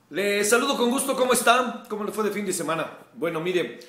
Le saludo con gusto, ¿cómo está? ¿Cómo le fue de fin de semana? Bueno, mire,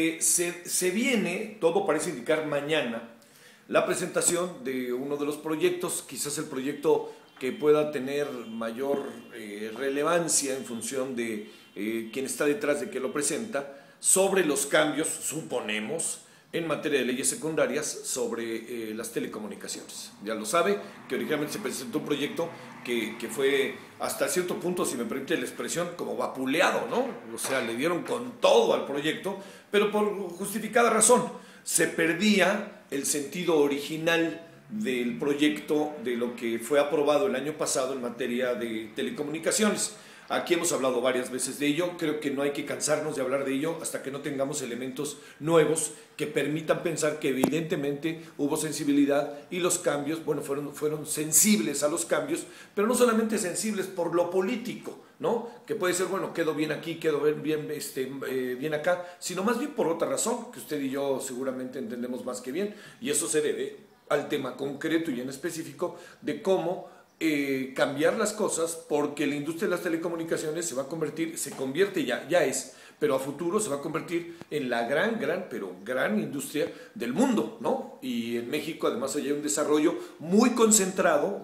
se viene, todo parece indicar mañana, la presentación de uno de los proyectos, quizás el proyecto que pueda tener mayor relevancia en función de quien está detrás de que lo presenta, sobre los cambios, suponemos, en materia de leyes secundarias sobre las telecomunicaciones. Ya lo sabe, que originalmente se presentó un proyecto que fue hasta cierto punto, si me permite la expresión, como vapuleado, ¿no? O sea, le dieron con todo al proyecto, pero por justificada razón. Se perdía el sentido original del proyecto de lo que fue aprobado el año pasado en materia de telecomunicaciones. Aquí hemos hablado varias veces de ello, creo que no hay que cansarnos de hablar de ello hasta que no tengamos elementos nuevos que permitan pensar que evidentemente hubo sensibilidad y los cambios, bueno, fueron sensibles a los cambios, pero no solamente sensibles por lo político, ¿no? Que puede ser, bueno, quedo bien aquí, quedo bien acá, sino más bien por otra razón, que usted y yo seguramente entendemos más que bien, y eso se debe al tema concreto y en específico de cómo cambiar las cosas, porque la industria de las telecomunicaciones se va a convertir, se convierte ya es, pero a futuro se va a convertir en la gran industria del mundo, ¿no? Y en México además hay un desarrollo muy concentrado,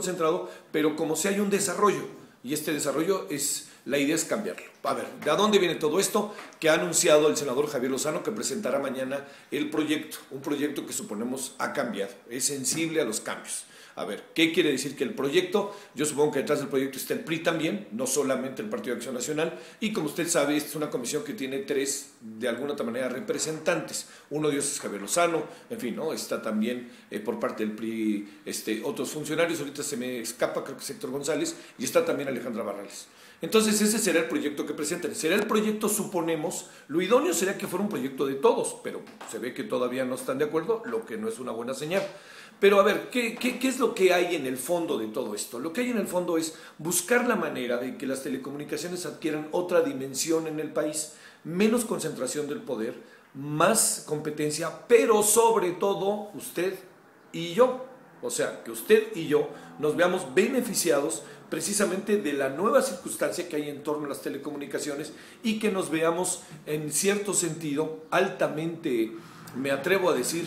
pero como si hay un desarrollo, y este desarrollo la idea es cambiarlo. A ver, ¿de dónde viene todo esto? Que ha anunciado el senador Javier Lozano que presentará mañana el proyecto, un proyecto que suponemos ha cambiado, es sensible a los cambios. A ver, ¿qué quiere decir que el proyecto? Yo supongo que detrás del proyecto está el PRI también, no solamente el Partido de Acción Nacional, y como usted sabe, esta es una comisión que tiene tres, de alguna otra manera, representantes. Uno de ellos es Javier Lozano, en fin, ¿no? Está también por parte del PRI otros funcionarios, ahorita se me escapa, creo que es Héctor González, y está también Alejandra Barrales. Entonces ese será el proyecto que presentan. Será el proyecto, suponemos, lo idóneo sería que fuera un proyecto de todos, pero se ve que todavía no están de acuerdo, lo que no es una buena señal. Pero a ver, ¿qué es lo que hay en el fondo de todo esto? Lo que hay en el fondo es buscar la manera de que las telecomunicaciones adquieran otra dimensión en el país, menos concentración del poder, más competencia, pero sobre todo usted y yo. O sea, que usted y yo nos veamos beneficiados precisamente de la nueva circunstancia que hay en torno a las telecomunicaciones y que nos veamos en cierto sentido altamente, me atrevo a decir,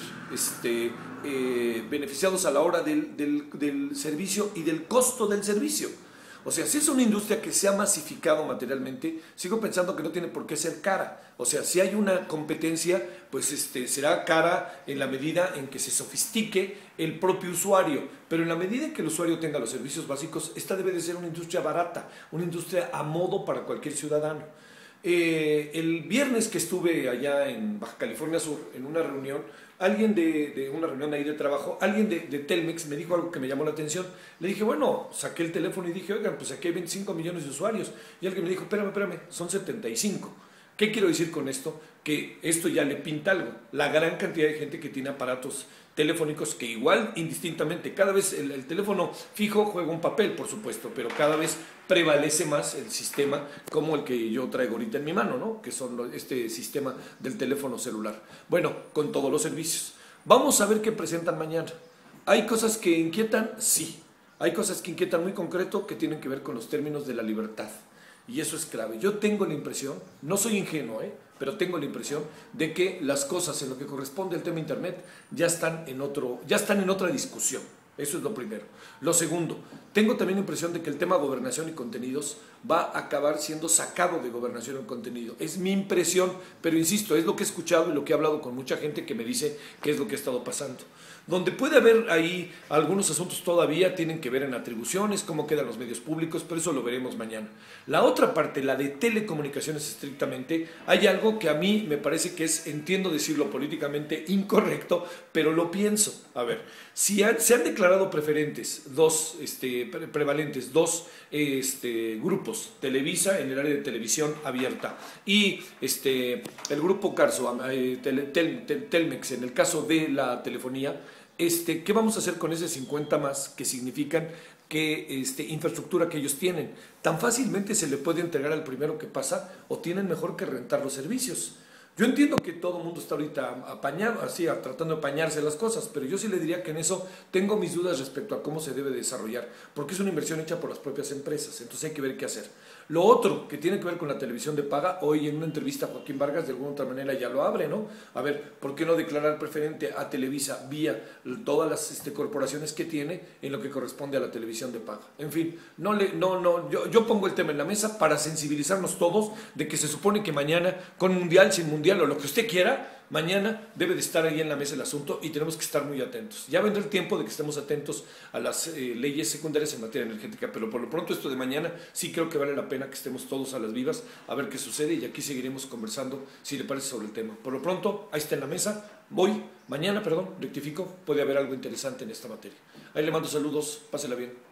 beneficiados a la hora del servicio y del costo del servicio. O sea, si es una industria que se ha masificado materialmente, sigo pensando que no tiene por qué ser cara. O sea, si hay una competencia, pues será cara en la medida en que se sofistique el propio usuario. Pero en la medida en que el usuario tenga los servicios básicos, esta debe de ser una industria barata, una industria a modo para cualquier ciudadano. El viernes que estuve allá en Baja California Sur, en una reunión, alguien de una reunión ahí de trabajo, alguien de Telmex me dijo algo que me llamó la atención. Le dije, bueno, saqué el teléfono y dije, oigan, pues aquí hay 25 millones de usuarios. Y alguien me dijo, espérame, son 75. ¿Qué quiero decir con esto? Que esto ya le pinta algo. La gran cantidad de gente que tiene aparatos telefónicos que igual, indistintamente, cada vez el teléfono fijo juega un papel, por supuesto, pero cada vez prevalece más el sistema como el que yo traigo ahorita en mi mano, ¿no? Que son este sistema del teléfono celular. Bueno, con todos los servicios. Vamos a ver qué presentan mañana. ¿Hay cosas que inquietan? Sí. Hay cosas que inquietan muy concreto que tienen que ver con los términos de la libertad. Y eso es clave. Yo tengo la impresión, no soy ingenuo, pero tengo la impresión de que las cosas en lo que corresponde al tema Internet ya están en otra discusión. Eso es lo primero. Lo segundo, tengo también la impresión de que el tema gobernación y contenidos va a acabar siendo sacado de gobernación y contenido. Es mi impresión, pero insisto, es lo que he escuchado y lo que he hablado con mucha gente que me dice qué es lo que ha estado pasando. Donde puede haber ahí algunos asuntos todavía tienen que ver en atribuciones, cómo quedan los medios públicos, pero eso lo veremos mañana. La otra parte, la de telecomunicaciones estrictamente, hay algo que a mí me parece que es, entiendo decirlo políticamente incorrecto, pero lo pienso. A ver, si se han declarado preferentes prevalentes dos grupos, Televisa en el área de televisión abierta y el grupo Carso, Telmex en el caso de la telefonía. ¿Qué vamos a hacer con ese 50 más que significan que infraestructura que ellos tienen? Tan fácilmente se le puede entregar al primero que pasa o tienen mejor que rentar los servicios. Yo entiendo que todo el mundo está ahorita apañado, así, tratando de apañarse las cosas, pero yo sí le diría que en eso tengo mis dudas respecto a cómo se debe desarrollar, porque es una inversión hecha por las propias empresas, entonces hay que ver qué hacer. Lo otro que tiene que ver con la televisión de paga, hoy en una entrevista Joaquín Vargas de alguna otra manera ya lo abre, ¿no? A ver, ¿por qué no declarar preferente a Televisa vía todas las corporaciones que tiene en lo que corresponde a la televisión de paga? En fin, yo pongo el tema en la mesa para sensibilizarnos todos de que se supone que mañana, con mundial, sin mundial o lo que usted quiera, mañana debe de estar ahí en la mesa el asunto y tenemos que estar muy atentos. Ya vendrá el tiempo de que estemos atentos a las leyes secundarias en materia energética, pero por lo pronto esto de mañana sí creo que vale la pena que estemos todos a las vivas a ver qué sucede y aquí seguiremos conversando, si le parece, sobre el tema. Por lo pronto, ahí está en la mesa. Mañana, rectifico, puede haber algo interesante en esta materia. Ahí le mando saludos, pásela bien.